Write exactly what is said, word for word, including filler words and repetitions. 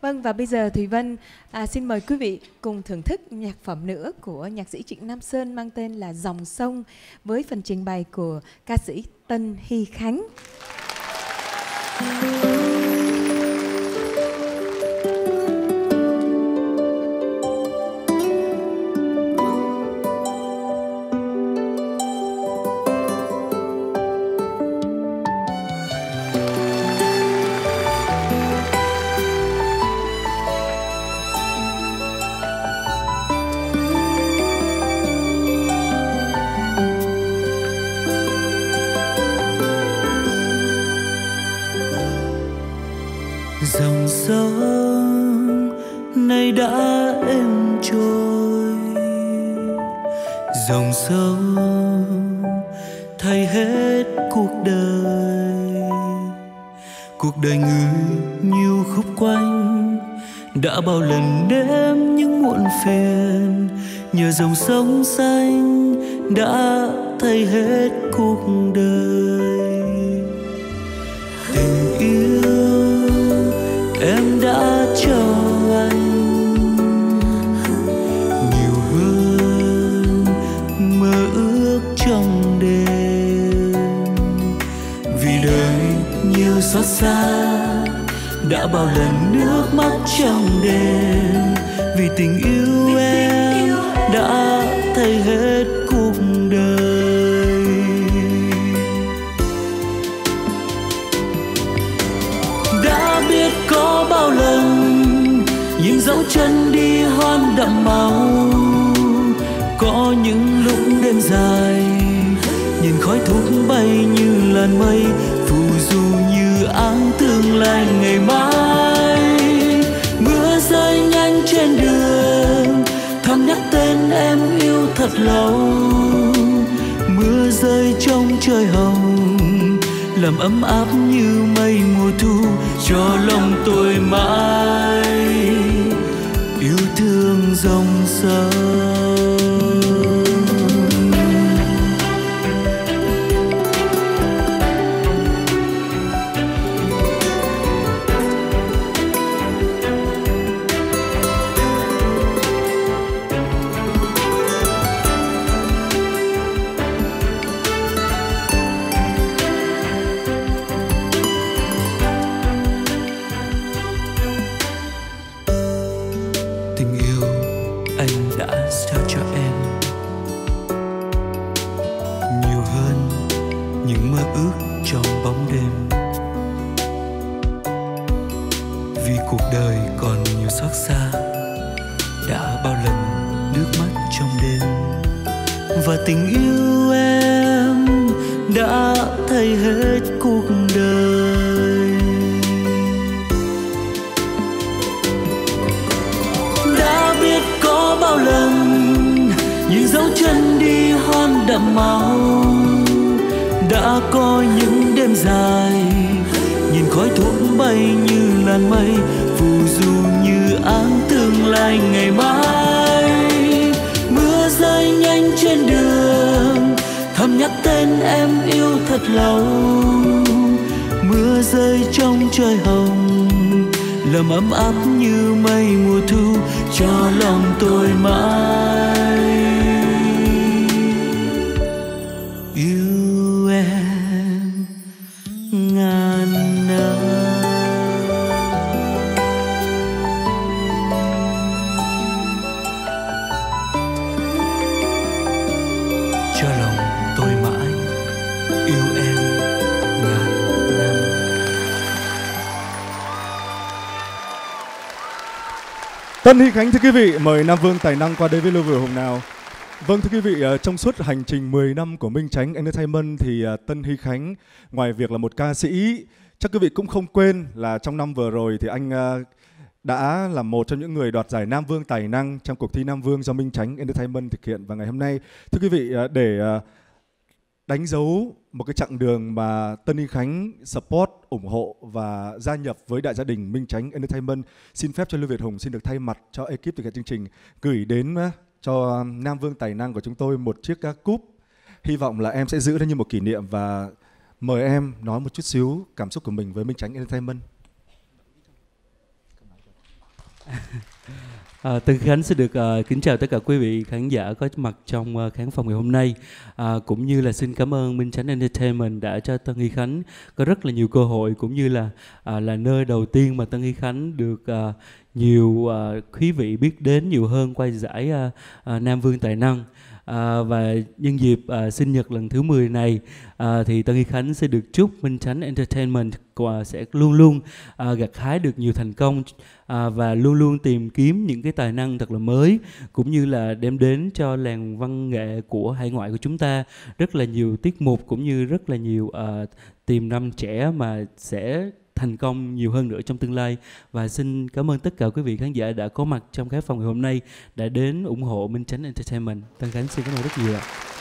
Vâng, và bây giờ Thùy Vân à, xin mời quý vị cùng thưởng thức nhạc phẩm nữa của nhạc sĩ Trịnh Nam Sơn mang tên là Dòng Sông với phần trình bày của ca sĩ Tân Hy Khánh. Dòng sông nay đã êm trôi, dòng sông thay hết cuộc đời. Cuộc đời người nhiều khúc quanh, đã bao lần nếm những muộn phiền. Nhờ dòng sông xanh đã thay hết cuộc đời. Tình yêu em đã cho anh nhiều hơn mơ ước trong đêm. Vì đời nhiều xót xa, đã bao lần nước mắt trong đêm. Vì tình yêu em đã thay hết cuộc đời. Đã biết có bao lần những dấu chân đi hoan đậm màu, có những lúc đêm dài nhìn khói thuốc bay như làn mây, phù du như áng tương lai ngày mai. Mưa rơi nhanh trên đường thầm nhắc tên em yêu thật lâu. Mưa rơi trong trời hồng làm ấm áp như mây mùa thu, cho lòng tôi mãi yêu thương dòng sông. Và tình yêu em đã thay hết cuộc đời. Đã biết có bao lần những dấu chân đi hoan đậm màu, đã có những đêm dài nhìn khói thuốc bay như làn mây, phù du như áng tương lai ngày mai. Mưa rơi nhanh trên đường thầm nhắc tên em yêu thật lâu. Mưa rơi trong trời hồng làm ấm áp như mây mùa thu, cho lòng tôi mãi yêu em ngàn năm. Cho lòng tôi mãi yêu em ngàn năm. Tân Hy Khánh thưa quý vị, mời Nam Vương tài năng qua đây với Lưu Vừa Hùng nào. Vâng thưa quý vị, trong suốt hành trình mười năm của Minh Chánh Entertainment thì Tân Hy Khánh ngoài việc là một ca sĩ, chắc quý vị cũng không quên là trong năm vừa rồi thì anh đã là một trong những người đoạt giải Nam Vương tài năng trong cuộc thi Nam Vương do Minh Chánh Entertainment thực hiện. Và ngày hôm nay thưa quý vị, để đánh dấu một cái chặng đường mà Tân Hy Khánh support, ủng hộ và gia nhập với đại gia đình Minh Chánh Entertainment, xin phép cho Lưu Việt Hùng xin được thay mặt cho ekip thực hiện chương trình gửi đến cho Nam Vương tài năng của chúng tôi một chiếc cúp. Hy vọng là em sẽ giữ nó như một kỷ niệm và mời em nói một chút xíu cảm xúc của mình với Minh Chánh Entertainment. À, Tân Khánh sẽ được uh, kính chào tất cả quý vị khán giả có mặt trong uh, khán phòng ngày hôm nay, à, cũng như là xin cảm ơn Minh Chánh Entertainment đã cho Tân Hy Khánh có rất là nhiều cơ hội, cũng như là uh, là nơi đầu tiên mà Tân Hy Khánh được uh, nhiều uh, quý vị biết đến nhiều hơn qua giải uh, uh, Nam Vương Tài Năng. À, và nhân dịp à, sinh nhật lần thứ mười này, à, thì Tân Hy Khánh sẽ được chúc Minh Chánh Entertainment à, sẽ luôn luôn à, gặt hái được nhiều thành công, à, và luôn luôn tìm kiếm những cái tài năng thật là mới, cũng như là đem đến cho làng văn nghệ của hải ngoại của chúng ta rất là nhiều tiết mục, cũng như rất là nhiều à, tiềm năng trẻ mà sẽ thành công nhiều hơn nữa trong tương lai. Và xin cảm ơn tất cả quý vị khán giả đã có mặt trong khán phòng ngày hôm nay, đã đến ủng hộ Minh Chánh Entertainment. Tân Khánh xin cảm ơn rất nhiều ạ.